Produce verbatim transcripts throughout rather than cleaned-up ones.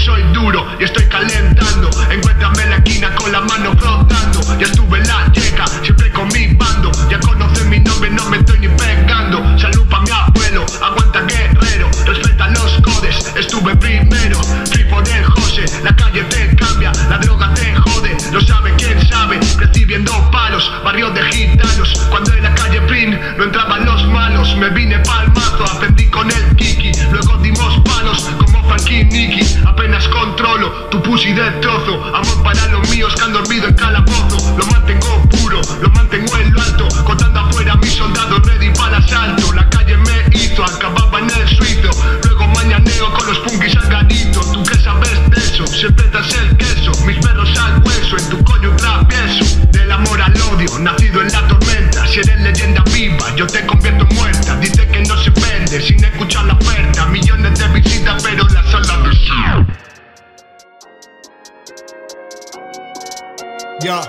soy duro y estoy calentando. Encuéntrame en la esquina con la mano flotando. Ya estuve en la yeca, siempre con mi bando. Ya conoce mi nombre, no me estoy ni pegando. Salud pa' mi abuelo, aguanta guerrero. Respeta los codes, estuve primero. Fui por el José, la calle te cambia, la droga te jode. Lo sabe quien sabe, recibiendo palos, barrio de gitanos. Cuando en la calle Prin no entraban los malos. Me vine pa'l mazo, aprendí con el Kiki. Luego dimos palos como Frankie Nicky. Apenas controlo tu pussy de trozo. Amor para los míos que han dormido en calabozo. Lo mantengo puro, lo mantengo en lo alto. Contando afuera mis soldados ready para el asalto. La calle me hizo, acababa en el suizo. Luego mañaneo con los punkis al garito. ¿Tú qué sabes de eso? Siempre tras el queso. Mis perros al hueso, en tu coño un travieso. Del amor al odio, nacido en la tormenta. Si eres leyenda viva, yo te convierto en muerta. Dice que no se vende sin escuchar la oferta. Millones de visitas pero la sala de sí. Ya.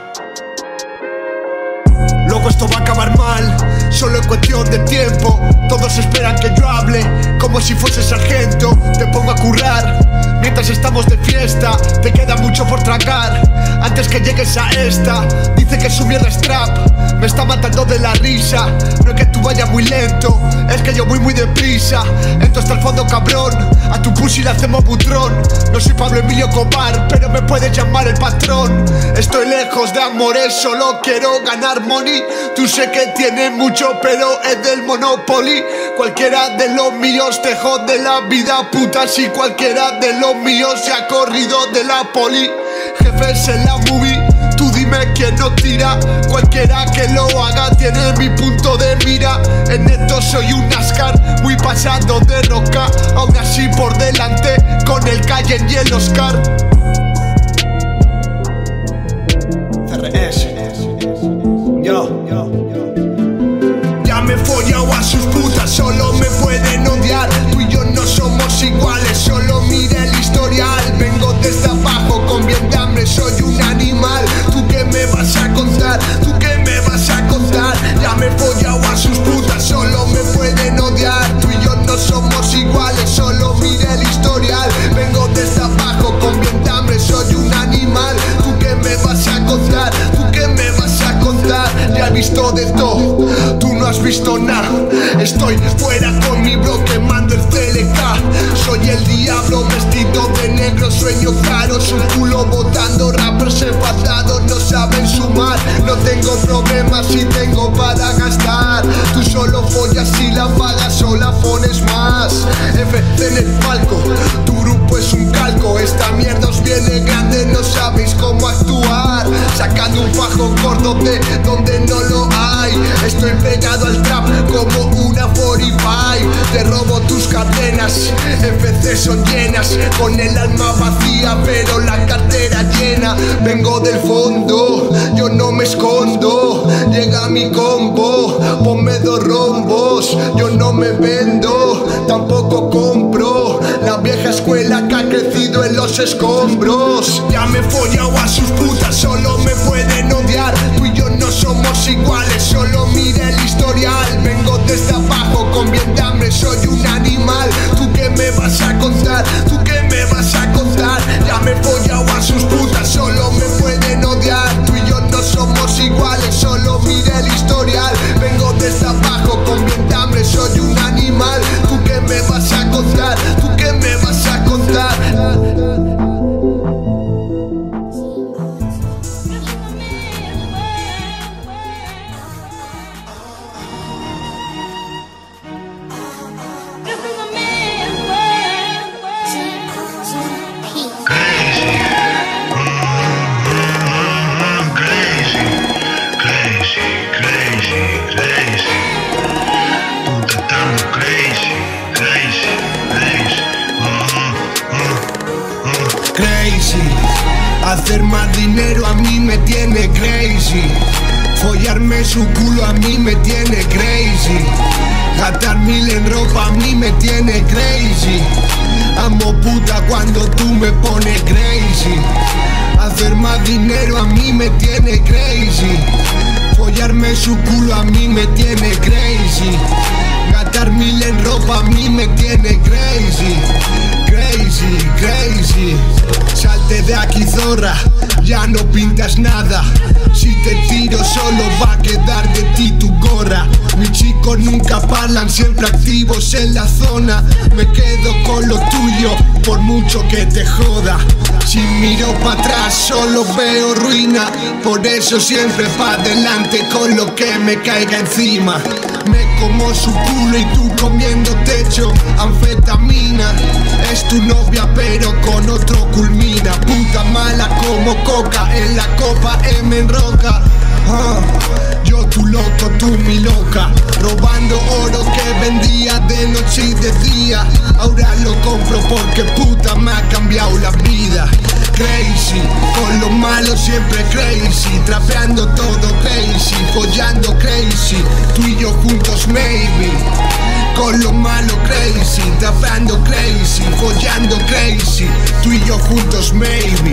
Loco, esto va a acabar mal, solo en cuestión de tiempo. Todos esperan que yo hable, como si fuese sargento. Te pongo a currar, mientras estamos de fiesta. Te queda mucho por tragar, antes que llegues a esta. Dice que su mierda es trap, me está matando de la risa. No es que tú vayas muy lento, es que yo voy muy deprisa. Entro hasta el fondo, cabrón, a tu pussy le hacemos butrón. No soy Pablo Emilio Cobar, pero me puedes llamar el patrón. Estoy lejos de amores, solo quiero ganar money. Tú sé que tienes mucho, pero es del Monopoly. Cualquiera de los míos te jode la vida, puta. Si cualquiera de los míos se ha corrido de la poli. Jefes en la movie, tú dime quién nos tira. Cualquiera que lo haga tiene mi punto de mira. En esto soy un NASCAR, muy pasado de roca. Aún así por delante, con el Cayenne y el Oscar. C R S. Yo, yo, yo. Ya me he follado a sus putas, solo me pueden odiar. Tú y yo no somos iguales, solo mira el historial. Vengo desde abajo con bien de hambre, soy un animal. ¿Tú qué me vas a contar? ¿Tú qué me vas a contar? Ya me he follado a sus putas, solo me pueden odiar. Tú y yo no somos iguales, solo mira el historial. Vengo desde abajo con bien de hambre, soy un animal. ¿Tú qué me vas a contar? ¿Tú qué me vas a contar? Ya he visto de todo, tú no has visto nada. Estoy fuera con mi bro quemando el C L K. Soy el diablo vestido de negro, sueño caro. Su culo botando rappers enfadados, no saben sumar. No tengo problemas si tengo para gastar. Tú solo follas si la pagas o la pones más. F C en el palco, tu grupo es un calco. Esta mierda os viene grande, no sabéis cómo actuar. Sacando un fajo gordo de donde no lo hay. Estoy pegado al trap como una cuarenta y cinco. Te robo tus cadenas, F C son llenas. Con el alma vacía pero la cartera llena. Vengo del fondo, yo no me escondo. Llega mi combo, ponme dos rombos. Yo no me vendo, tampoco compro. La vieja escuela que ha crecido en los escombros. Ya me he follado a sus putas, solo me pueden odiar. Tú y yo no somos iguales, solo mira el historial. Vengo desde abajo con bien de hambre, soy un animal. ¿Tú qué me vas a contar? ¿Tú qué me vas a contar? Ya me he follado a sus putas, solo me pueden odiar. Tú y yo no somos iguales, solo mira el historial. Vengo desde abajo con bien de hambre, soy un animal. ¿Tú qué me vas a contar? ¿Tú qué me vas a contar? Hacer más dinero a mí me tiene crazy. Follarme su culo a mí me tiene crazy. Gastar mil en ropa a mí me tiene crazy. Amo puta cuando tú me pones crazy. Hacer más dinero a mí me tiene crazy. Follarme su culo a mí me tiene crazy. Gastar mil en ropa a mí me tiene crazy, crazy, crazy. Salte de aquí, zorra, ya no pintas nada. Si te tiro solo va a quedar de ti tu gorra. Mis chicos nunca parlan, siempre activos en la zona. Me quedo con lo tuyo, por mucho que te joda. Si miro para atrás solo veo ruina. Por eso siempre pa' adelante con lo que me caiga encima. Me como su culo y tú comiendo techo. Anfetamina, es tu novia pero con otro culmina. Puta mala como coca, en la copa M enroca. uh, Yo tu loco, tú mi loca. Robando oro que vendía de noche y de día. Ahora lo compro porque puta me ha cambiado la vida. Crazy, con lo malo siempre crazy. Trapeando todo crazy, follando crazy. Tú y yo juntos maybe. Con lo malo crazy, trapeando crazy, follando crazy. Tú y yo juntos maybe.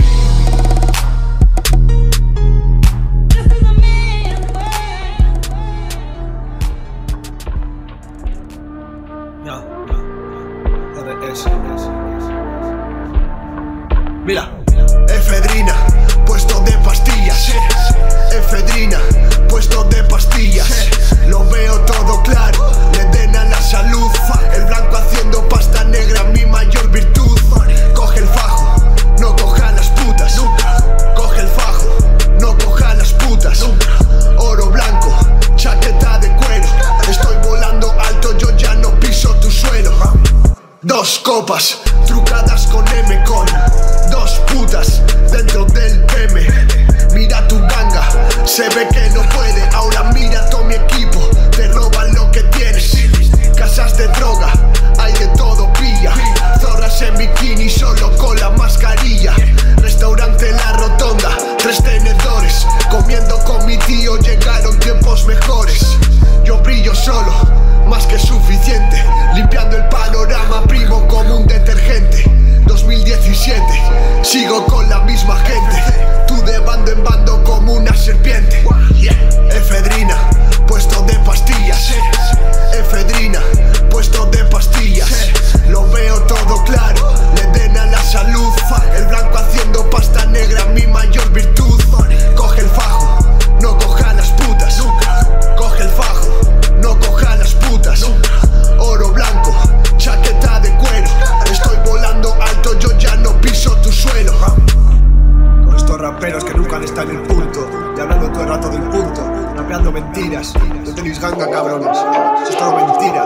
Mira, efedrina, puesto de pastillas. Efedrina, puesto de pastillas. Lo veo todo claro, le den a la salud. El blanco haciendo pasta negra, mi mayor virtud. Coge el fajo, no coja las putas. Coge el fajo, no coja las putas. Oro blanco, chaqueta de cuero. Estoy volando alto, yo ya no piso tu suelo. Dos copas, trucadas con M con dos putas dentro del P M. Mira tu ganga, se ve que no puede. Ahora mira todo mi equipo, te roban lo que tienes. Casas de droga, hay de todo pilla. Zorras en bikini solo con la mascarilla. Restaurante La Rotonda, tres tenedores. Comiendo con mi tío, llegaron tiempos mejores. Yo brillo solo, más que suficiente. Limpiando el panorama, primo como un detergente. dos mil diecisiete, sigo con la misma gente. Tú de bando en bando como una serpiente. Efedrina, puesto de pastillas. Efedrina, puesto de pastillas. Lo veo todo claro, le den a la salud. El blanco haciendo pasta negra, mi mayor virtud. Coge el fajo, no coja las putas. Coge el fajo, no coja las putas. Oro blanco, chaqueta de cuero. Estoy volando alto, yo ya no piso tu suelo. Con estos raperos que nunca han estado en el punto, y hablando todo el rato del punto, rapeando mentiras. No tenéis ganga, cabrones, eso es todo mentira.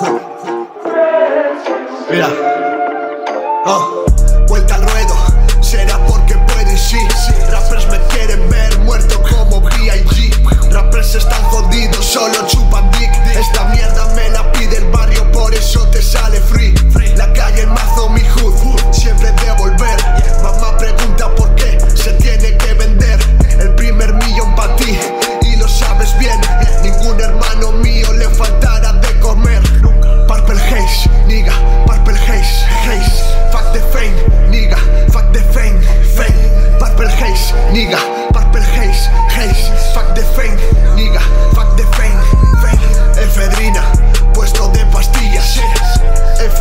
Mira, oh, vuelta al ruedo, será porque pueden, sí. Rappers me quieren ver muerto como B I G. Rappers están jodidos, solo chupan dick. Esta mierda me la pide el barrio, por eso te sale free. La calle, el mazo, mi hood, siempre devolver. Mamá pregunta por qué se tiene que vender. El primer millón pa' ti, y lo sabes bien. Ningún hermano mío le faltará de comer. Purple Haze, nigga, Purple Haze, Haze. Fuck the fame, nigga, fuck the fame, fame. Purple Haze, nigga, Purple Haze, Haze. Fuck the fame, nigga, fuck the fame, fame. Efedrina, puesto de pastillas.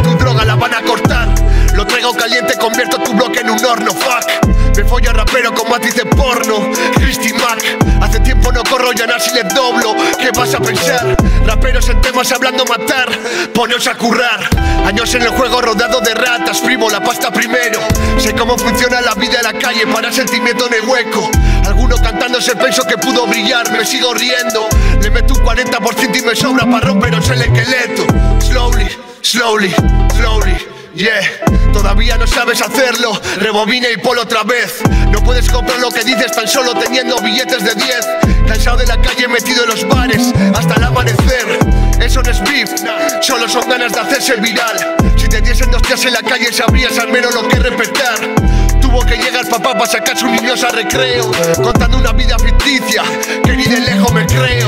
tu droga la van a cortar. Lo traigo caliente, convierto tu bloque en un horno, fuck. Me follo a rapero con matices porno, Christy Mac. Hace tiempo no corro y a si les doblo. ¿Qué vas a pensar? Raperos en temas hablando matar, poneos a currar. Años en el juego rodeado de ratas, primo la pasta primero. Sé cómo funciona la vida en la calle, para sentimiento en el hueco. Alguno cantándose pienso que pudo brillar, me sigo riendo. Le meto un cuarenta por ciento y me sobra para romperos el esqueleto. Slowly, slowly, slowly. Yeah, todavía no sabes hacerlo, rebobina y polo otra vez. No puedes comprar lo que dices tan solo teniendo billetes de diez. Cansado de la calle metido en los bares hasta el amanecer. Eso no es beef, solo son ganas de hacerse viral. Si te diesen dos días en la calle sabrías al menos lo que es respetar. Tuvo que llegar papá para sacar sus niños a recreo, contando una vida ficticia que ni de lejos me creo.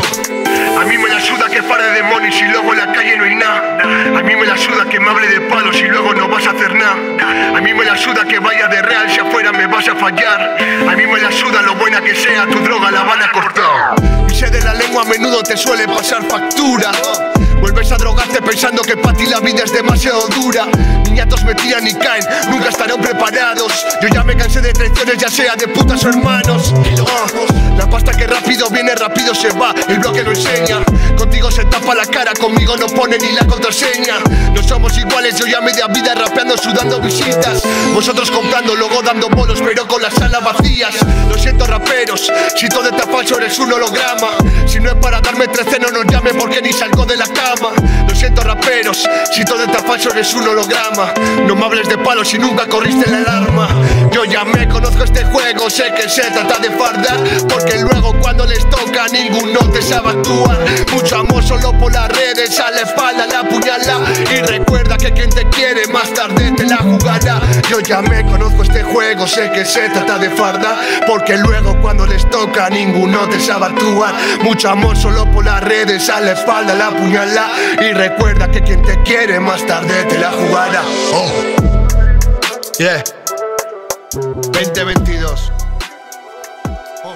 A mí me la suda que pare de demonios y luego en la calle no hay nada. A mí me la suda que me hable de palos y luego no vas a hacer nada. A mí me la suda que vaya de real si afuera me vas a fallar. A mí me la suda lo buena que sea, tu droga la van a cortar. Y sé de la lengua a menudo te suele pasar factura. Vuelves a drogarte pensando que para ti la vida es demasiado dura. Niñatos me tiran y caen, nunca estarán preparados. Yo ya me cansé de traiciones, ya sea de putas o hermanos. Oh, la pasta que rápido viene, rápido se va, el bloque lo enseña. Contigo se tapa la cara, conmigo no pone ni la contraseña. No somos iguales, yo ya media vida rapeando, sudando visitas. Vosotros comprando, luego dando bolos, pero con las salas vacías. Lo siento raperos, si todo está falso eres un holograma. Si no es para darme trece no nos llame porque ni salgo de la cama. Lo siento raperos, si todo está falso eres un holograma. No me hables de palos si nunca corriste la alarma. Yo ya me conozco este juego, sé que se trata de fardar, porque luego cuando les toca ninguno te sabe actuar. Mucho amor solo por las redes, a la espalda la puñala. Y recuerda que quien te quiere más tarde te la jugará. Yo ya me conozco este juego, sé que se trata de fardar, porque luego cuando les toca ninguno te sabe actuar. Mucho amor solo por las redes, a la espalda la puñala. Y recuerda que quien te quiere más tarde te la jugará. Oh, yeah, veinte veintidós. Oh.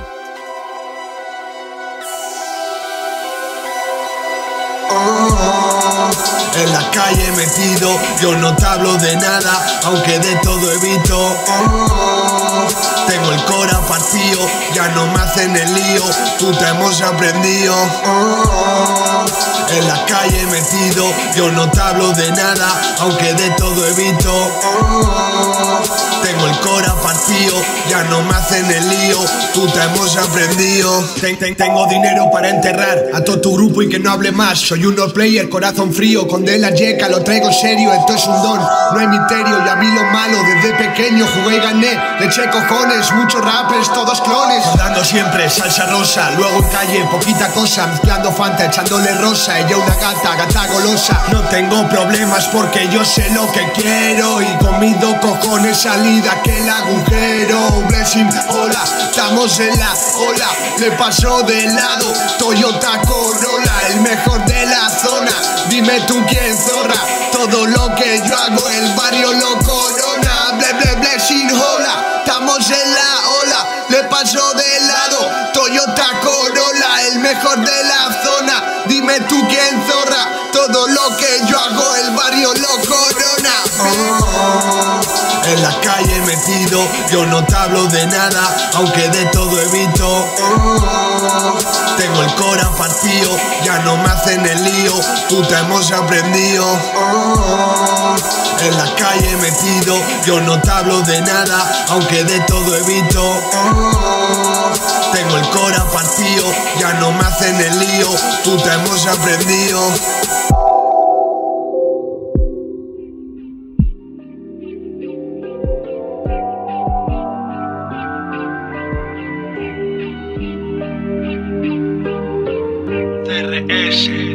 Oh, en la calle metido, yo no te hablo de nada, aunque de todo evito. Oh, tengo el cora partido, ya no me hacen el lío, tú te hemos aprendido. Oh, en la calle metido, yo no te hablo de nada, aunque de todo evito. Oh, tengo el cora partido, ya no me hacen el lío, tú te hemos aprendido. Ten, ten, tengo dinero para enterrar a todo tu grupo y que no hable más. Soy un no player, corazón frío, con de la yeca, lo traigo serio, esto es un don, no hay misterio. Ya vi lo malo, desde pequeño jugué y gané, le eché cojones, muchos rappers, todos clones. Dando siempre salsa rosa, luego en calle poquita cosa, mezclando Fanta, echándole rosa. Ella una gata, gata golosa. No tengo problemas porque yo sé lo que quiero, y con mis dos cojones salida que el agujero. Blessing, hola, estamos en la ola, le paso de lado, Toyota Corolla, el mejor de la zona. Dime tú quién zorra, todo lo que yo hago el barrio lo corona. Ble, ble, blessing, hola, estamos en la ola, le paso de lado, Toyota Corolla, el mejor de la zona. Dime tú quién zorra, todo lo que yo hago el barrio lo corona. Oh, en la calle metido, yo no te hablo de nada, aunque de todo evito. Oh, tengo el cora partido, ya no me hacen el lío, tú te hemos aprendido. Oh, en la calle metido, yo no te hablo de nada, aunque de todo evito. Oh, tengo el cora partido, ya no me hacen el lío, tú te hemos aprendido. R S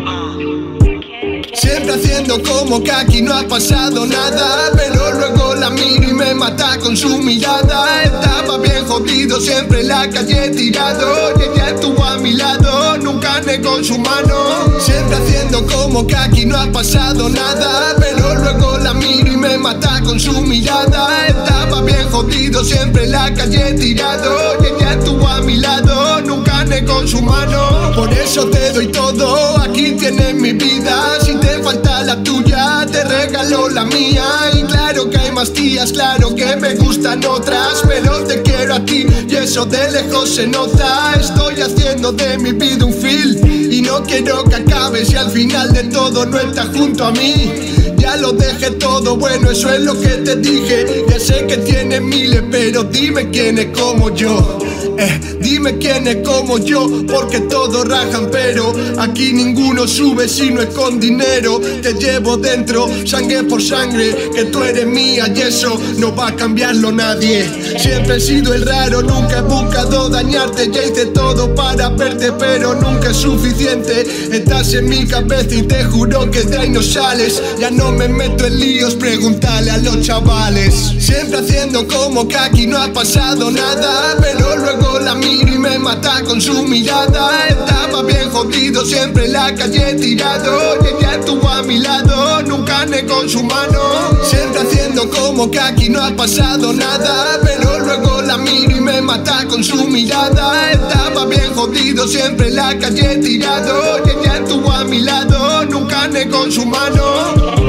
Siempre haciendo como que aquí no ha pasado nada, pero luego la miro y me mata con su mirada. Estaba bien jodido, siempre en la calle tirado, y ella estuvo a mi lado, nunca negó su mano. Siempre haciendo como que aquí no ha pasado nada, pero luego la miro y me mata con su mirada. Estaba bien jodido, siempre en la calle tirado, y ella estuvo a mi lado, nunca negó su mano. Por eso te doy todo, aquí tienes mi vida. Si te falta la tuya, te regalo la mía. Y claro que hay más tías, claro que me gustan otras, pero te quiero a ti y eso de lejos se nota. Estoy haciendo de mi vida un film y no quiero que acabe si al final de todo no estás junto a mí. Ya lo dejé todo, bueno, eso es lo que te dije. Ya sé que tienes miles, pero dime quién es como yo. Eh, dime quién es como yo, porque todos rajan, pero aquí ninguno sube si no es con dinero. Te llevo dentro, sangre por sangre, que tú eres mía y eso no va a cambiarlo nadie. Siempre he sido el raro, nunca he buscado dañarte. Ya hice todo para verte, pero nunca es suficiente. Estás en mi cabeza y te juro que de ahí no sales. Ya no me meto en líos, pregúntale a los chavales. Siempre haciendo como que aquí no ha pasado nada, pero luego la miro y me mata con su mirada. Estaba bien jodido, siempre en la calle tirado, y ella estuvo a mi lado, nunca negó su mano. Siempre haciendo como que aquí no ha pasado nada, pero luego la miro y me mata con su mirada. Estaba bien jodido, siempre en la calle tirado, y ella estuvo a mi lado, nunca negó su mano.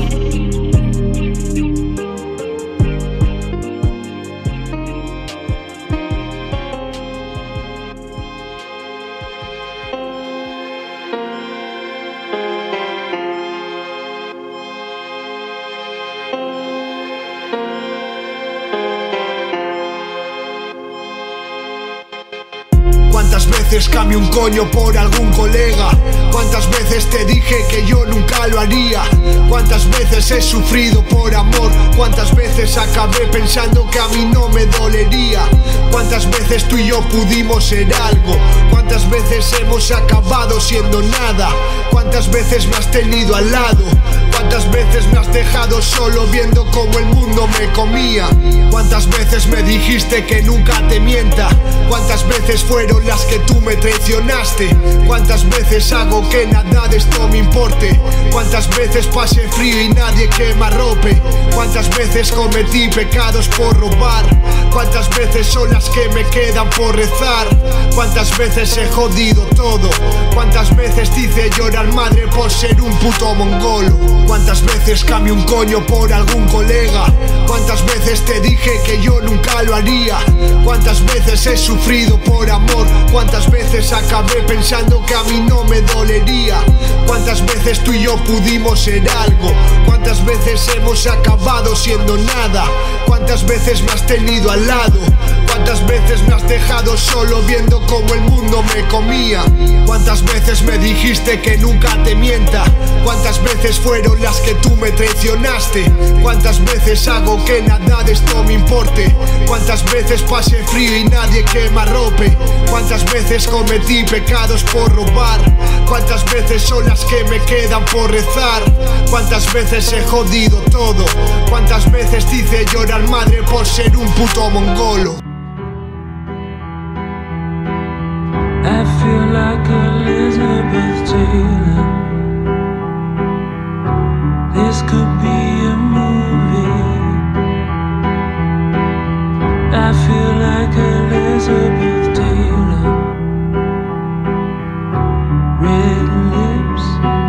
¿Cuántas veces cambio un coño por algún colega? ¿Cuántas veces te dije que yo nunca lo haría? ¿Cuántas veces he sufrido por amor? ¿Cuántas veces acabé pensando que a mí no me dolería? ¿Cuántas veces tú y yo pudimos ser algo? ¿Cuántas veces hemos acabado siendo nada? ¿Cuántas veces me has tenido al lado? ¿Cuántas veces me has dejado solo viendo cómo el mundo me comía? ¿Cuántas veces me dijiste que nunca te mienta? ¿Cuántas veces fueron las que tú me traicionaste? ¿Cuántas veces hago que nada de esto me importe? ¿Cuántas veces pasé frío y nadie que me arrope? ¿Cuántas veces cometí pecados por robar? ¿Cuántas veces son las que me quedan por rezar? ¿Cuántas veces he jodido todo? ¿Cuántas veces te hice llorar madre por ser un puto mongolo? ¿Cuántas veces cambio un coño por algún colega? ¿Cuántas veces te dije que yo nunca lo haría? ¿Cuántas veces he sufrido por amor? ¿Cuántas veces acabé pensando que a mí no me dolería? ¿Cuántas veces tú y yo pudimos ser algo? ¿Cuántas veces hemos acabado siendo nada? ¿Cuántas veces me has tenido al lado? ¿Cuántas veces me has dejado solo viendo cómo el mundo me comía? ¿Cuántas veces me dijiste que nunca te mienta? ¿Cuántas veces fueron las que tú me traicionaste? ¿Cuántas veces hago que nada de esto me importe? ¿Cuántas veces pasé frío y nadie que me arrope? ¿Cuántas veces cometí pecados por robar? ¿Cuántas veces son las que me quedan por rezar? ¿Cuántas veces he jodido todo? ¿Cuántas veces te hice llorar madre por ser un puto mongolo? I feel like Elizabeth Taylor. This could be a movie. I feel like Elizabeth Taylor. Red lips,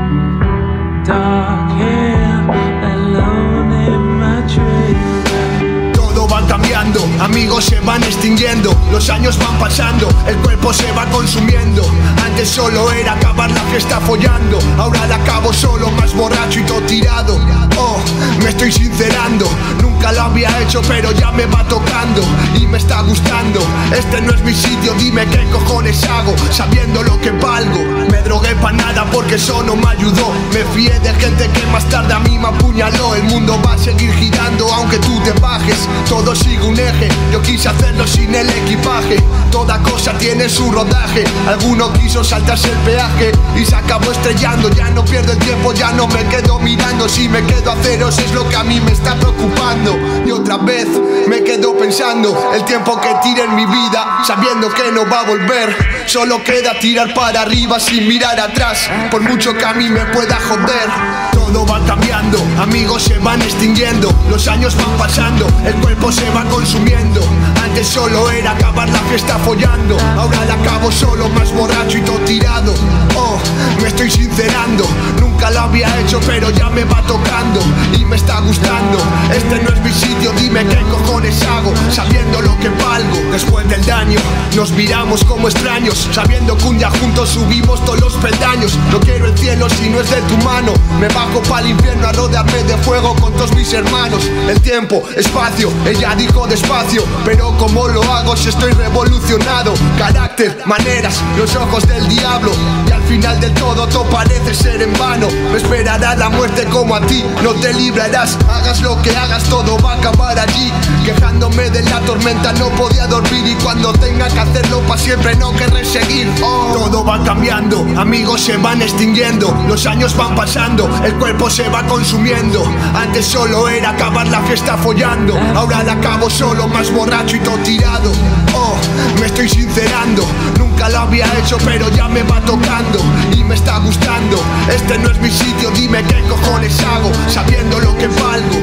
dark hair, alone in my trailer. Todo va cambiando, amigos se van extinguiendo, los años van pasando, el cuerpo se va consumiendo. Antes solo era acabar la fiesta follando, ahora la acabo solo, más borracho y todo tirado. Oh, me estoy sincerando, nunca lo había hecho pero ya me va tocando y me está gustando. Este no es mi sitio, dime qué cojones hago, sabiendo lo que valgo. Me drogué pa' nada porque eso no me ayudó, me fié de gente que más tarde a mí me apuñaló. El mundo va a seguir girando aunque tú te bajes, todo sigue un eje, yo quise hacerlo sin el equipaje. Toda cosa tiene su rodaje, alguno quiso saltarse el peaje y se acabó estrellando. Ya no pierdo el tiempo, ya no me quedo mirando, si me quedo a ceros es lo que a mí me está preocupando. Yo otra vez me quedo pensando el tiempo que tire en mi vida, sabiendo que no va a volver. Solo queda tirar para arriba sin mirar atrás, por mucho que a mí me pueda joder. Todo va cambiando, amigos se van extinguiendo, los años van pasando, el cuerpo se va consumiendo. Antes solo era acabar la fiesta follando, ahora la acabo solo, más borracho y todo tirado. Oh, me estoy sincerando, nunca lo había hecho pero ya me va tocando y me está gustando. Este no es mi sitio, dime qué cojones hago, sabiendo lo que valgo. Después del daño nos miramos como extraños, sabiendo que un día juntos subimos todos los peldaños. No quiero el cielo si no es de tu mano, me bajo pa'l infierno a rodearme de fuego con todos mis hermanos. El tiempo, espacio, ella dijo despacio, pero como lo hago si estoy revolucionado. Carácter, maneras, los ojos del diablo, y al final del todo todo parece ser en vano. Me esperará la muerte como a ti, no te librarás. Hagas lo que hagas, todo va a acabar allí. Quejándome de la tormenta no podía dormir, y cuando tenga que hacerlo pa' siempre no querré seguir. Oh. Todo va cambiando, amigos se van extinguiendo, los años van pasando, el cuerpo se va consumiendo. Antes solo era acabar la fiesta follando, ahora la acabo solo, más borracho y todo tirado. Oh, me estoy sincerando, nunca lo había hecho pero ya me va tocando y me está gustando. Este no es mi sitio, dime qué cojones hago, sabiendo lo que valgo.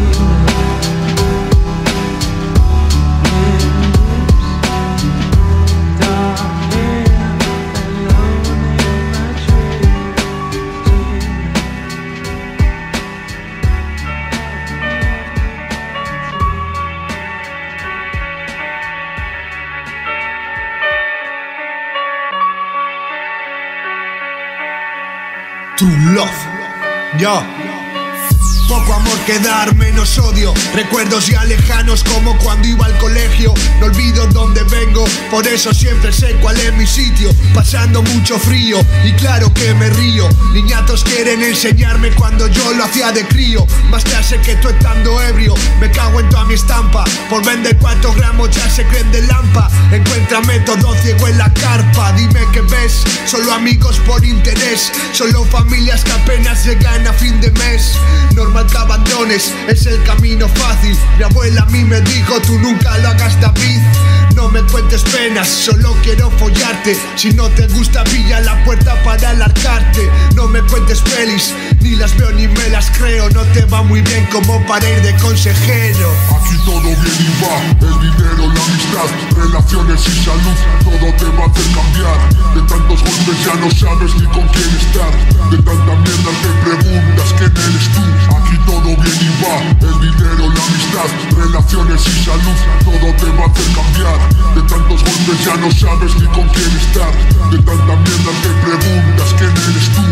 True love, yo. Poco amor que dar, menos odio. Recuerdos ya lejanos como cuando iba al colegio. No olvido dónde vengo, por eso siempre sé cuál es mi sitio. Pasando mucho frío y claro que me río. Niñatos quieren enseñarme cuando yo lo hacía de crío. Más clase que tú estando ebrio, me cago en toda mi estampa. Por vender cuatro gramos ya se creen de lampa. Encuéntrame todo ciego en la carpa. Dime qué ves, solo amigos por interés, solo familias que apenas llegan a fin de mes. Normal que abandones, es el camino fácil. Mi abuela a mí me dijo, tú nunca lo hagas, David. No me cuentes penas, solo quiero follarte. Si no te gusta, pilla la puerta para alargarte. No me cuentes pelis, ni las veo ni me las creo. No te va muy bien como para ir de consejero. Aquí todo bien y va, el dinero, la amistad, relaciones y salud, todo te va a hacer cambiar. De tantos golpes ya no sabes ni con quién estar. De tanta mierda te preguntas quién eres tú. Aquí todo bien y va, el dinero, la amistad, relaciones y salud, todo te va a hacer cambiar. De tantos golpes ya no sabes ni con quién estar. De tanta mierda te preguntas quién eres tú.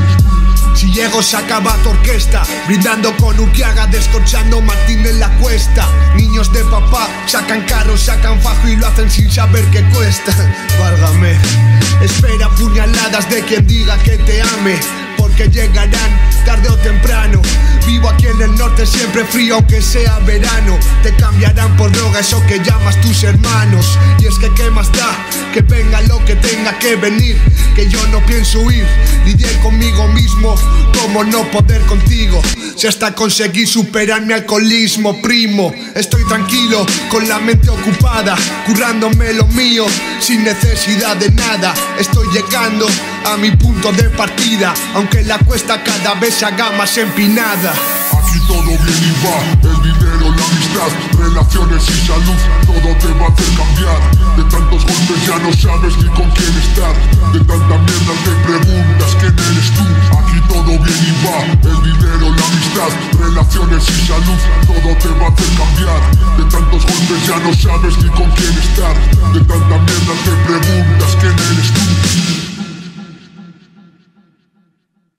Si llego se acaba tu orquesta, brindando con Urquiaga, descorchando Martín en la cuesta. Niños de papá sacan carros, sacan fajo y lo hacen sin saber qué cuesta. Válgame, espera puñaladas de quien diga que te ame, porque llegarán tarde o temprano. Vivo aquí en el norte, siempre frío aunque sea verano. Te cambiarán por droga, eso que llamas tus hermanos. Y es que qué más da, que venga lo que tenga que venir, que yo no pienso huir. Lidié conmigo mismo, como no poder contigo. Si hasta conseguí superar mi alcoholismo, primo. Estoy tranquilo, con la mente ocupada, currándome lo mío, sin necesidad de nada. Estoy llegando a mi punto de partida, aunque la cuesta cada vez se haga más empinada. Aquí todo bien y va, el dinero, la amistad, relaciones y salud, todo te va a hacer cambiar. De tantos golpes ya no sabes ni con quién estar. De tanta mierda te preguntas quién eres tú. Aquí todo bien y va, el dinero, la amistad, relaciones y salud, todo te va a hacer cambiar. De tantos golpes ya no sabes ni con quién estar. De tanta mierda